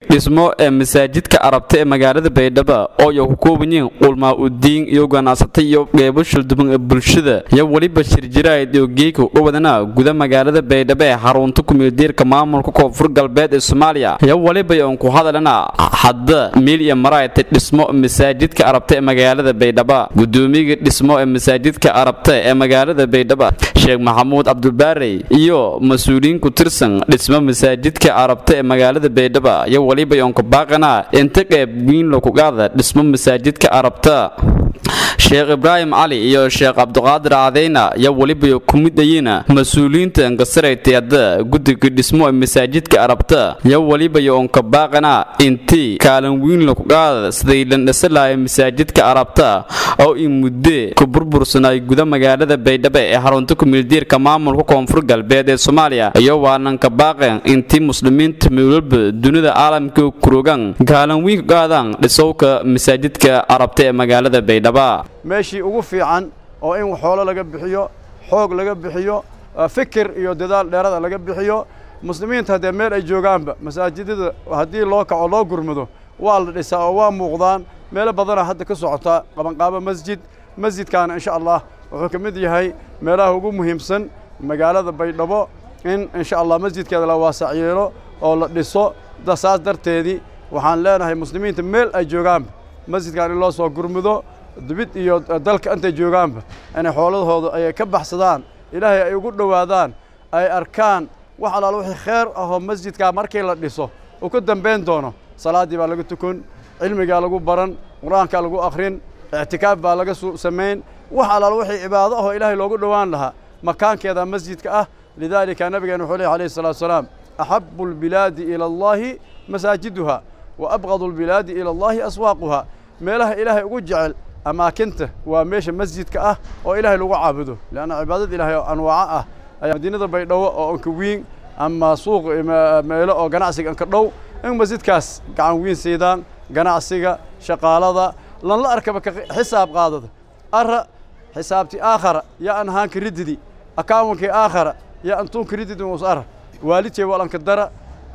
dhismo ee masaajidka Arabta ee magaalada Baydhabo oo ay ku kooban yihiin ulama u diin iyo ganacsato iyo qeybo shilduban ee bulshada iyo waliba shirjiraad iyo geeko u wadana gudaha magaalada Baydhabo ee xarunta kumeeldeerka maamulka Koonfur Galbeed ee Soomaaliya iyo waliba aan ku hadalana hadda meel iyo maraayta dhismo masaajidka Arabta ee magaalada Baydhabo gudoomiyaha dhismo ee masaajidka Arabta ee magaalada Baydhabo Sheekh Maxamuud Abdulbaari iyo mas'uuliyiin ku tirsan dhismo masaajidka Arabta ee magaalada Baydhabo iyo waliba aan ku baaqana inta qayb weyn loo ku qaada dhismo masaajidka Arabta Sheekh Ibrahim Ali iyo Sheekh Abdulqaadir Adeena iyo waliba kumidayina mas'uuliyiinta gasaraytayada guddiga dhismo masaajidka Arabta iyo waliba aan ka baaqana intii kaalin weyn loo ku qaada sidii la dhisay masaajidka Arabta oo in muddo ku burbursanay gudaha magaalada Baydhabo ee xarunta kumeeldeerka maamulka Koonfur Galbeed ee Soomaaliya iyo waanan ka baaqeen intii muslimiinta meelba dunida caalamka ku rogan kaalin weyn ka qaadaan dhisowka masaajidka Arabta ee magaalada Baydhabo meeshii ugu fiican oo in xoolo laga bixiyo xoog laga bixiyo fikir iyo dadaal dheerada laga bixiyo muslimiinta hadee meel ay joogaanba masaajidada haddii loo kaco loo gurmado waa la dhisaa oo waa muuqdaan meelo badan hadda ka socota qabanqaabo masjidkaana insha Allah wuxuu ka mid yahay meelaha ugu muhiimsan magaalada Baydhabo insha Allah masjidkeeda la waasaciyo oo la dhiso dasaas darteedii waxaan leenahay muslimiinta meel ay joogaanba masjidkaan in loo soo gurmado dibid iyo dalka inta joogaanba inay xooladooda ay ka baxsadaan ilaahay ay ugu dhawaadaan ay arkaan wax alaal wixii khayr ah oo masjidka markii la dhiso oo ka dambeyn doono salaadii baa lagu tukun cilmiga lagu baran quraanka lagu akhrin i'tikaaf baa laga sameyn wax alaal wixii cibaado ah oo ilaahay loogu dhawaan lahaa makaankeeda masjidka ah lidaalika nabigeena wuxuu leeyahay alayhi salaatu wasalaam ahabbu albiladi ila allahi masajiduha wa abghadu albiladi ila allahi aswaquha meelaha ilaahay ugu jecel amaakinta waa meesha masjidka ah oo ilaahay lagu caabudo laana cibaadada ilaahay anwaac ah ay madiinada Baydhabo oo ka weyn ama suuq meelo oo ganacsiga ka dhow in masjidkaas gacan weyn siidaan ganacsiga shaqaalada lan la arkaba xisaab qaadada ara xisaabti aakhara ya an haan kredidi account-ki aakhara ya antun kredidi usara waalidkay walan ka dara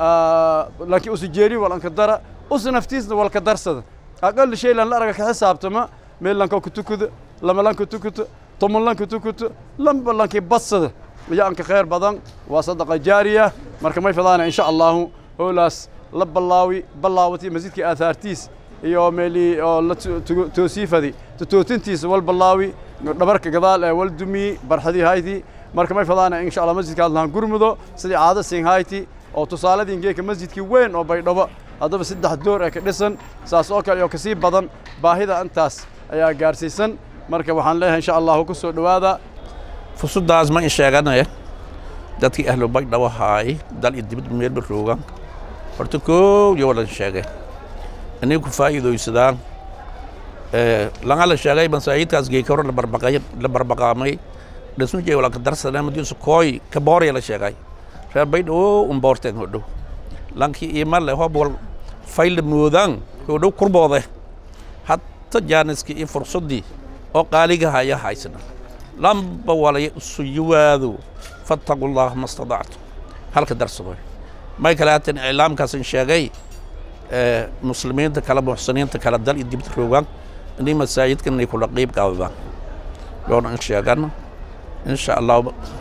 laakiin usjeeri walan ka dara usnaftiisna wal ka darsada aqal shay lan la arka xisaabtama meel lanka ku tukudo lama lanka tukuto toman lanka tukuto lamba lanka badsada ya an ka khayr badan waa sadaqa jaariya marka may fadana insha Allah holaas la balaawati masjidka aathartiis iyo meeli oo la toosifadi tootintiis wal balaawi dhabarka gadaal ee wal dumi barxadii hayti marka may fadana insha Allah masjidka Allah gurmudo sidii caado siin hayti oo tusaaladii geeka masjidkii weyn oo Baydhabo hadaba saddex door ee ka dhisan saas oo kale oo ka sii badan baahida intaas ayaa gaarsiisan marka waxaan leeyahay insha Allah ku soo dhawaada fusudaas ma sheeganay dadkii ahlu Baydhabo haay dal dibad meel baroogan horta ko iyo wala sheegay inay ku faa'iideysadaan laga la sheegay masaajidkaas geeka hor la barbaqaamay dhismo jeey wala ka darsadaan madiisu kooy ka boor la sheegay reer Baydhabo umboorteen hodhow lankii iimal leh hobol fayl moodan hodhow kurbooda hatta jaaniski in fursadii oo qaaliga haya haysana lamba wala suyuwaadu fattaqullah mastada'tu halka darsado may kala tan islaamkaas sheegay muslimiinta kala muxsiniinta kala dal dibad roogan inay masaajidkan ay kula qeyb qaadaan loona sheegan insha Allah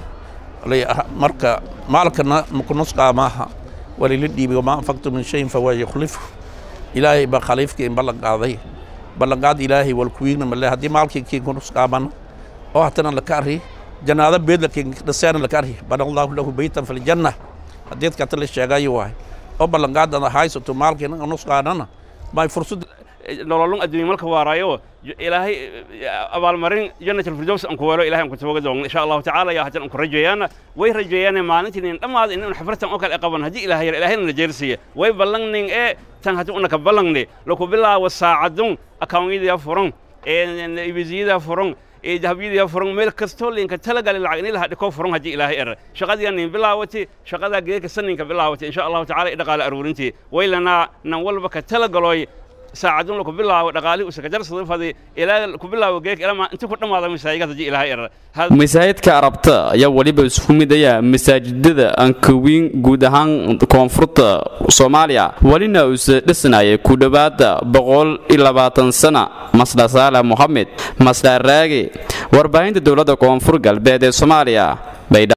marka maalkana mukunus qaamaha walil dibi ma anfaqtu min shay fa wa yukhlifu ilaahi ba khalifki in ballanqaad ilaahi wal kuwiina ma hadii maalkii kunus qaaman oo hatana la kaari janaada beedlaki dhasana la kaari badallahu lahu baytan fil janna hadii ka tala sheegay waay oo ballanqaadana haysato maalkii nus qaadana ma fursad nololun adduunyo marka waaraayo ilaahay abaalmarin jannatul firdaws aan ku waro ilaahay aan ku tawaga doon insha Allah ta'ala ya hadan ku rajeeyana way rajeeyana maalintii dhamaad in xafratan oo kale qaban hadii ilaahayna najeersiya way ballannin ee tan hadii una ka ballanni loo bilaawo saacadun account-yada furan ibiziyada furan dahabiyada furan meel kasto linka talagal lacag in la dhiko furan hadii ilaahay shaqadii bilaawati shaqada geeka saninka bilaawati insha Allah ta'ala dhaqaale aruurintii waylana nan walba ka talagaloy saacadun la ku bilaabo dhaqaalihi uu sakajar sadafadi ilaa ku bilaabo geek ilaa inta ku dhamaada masaajidada ji ilaahay masaajidka arabta ayaa waliba isku midaya masaajidada aan ka weyn guud ahaan koonfurta Soomaaliya walina uu dhisnayay ku dhawaada 120 sano Masla Salah Mohammed Masla Raagi warbaahinta dawladda koonfur galbeed ee Soomaaliya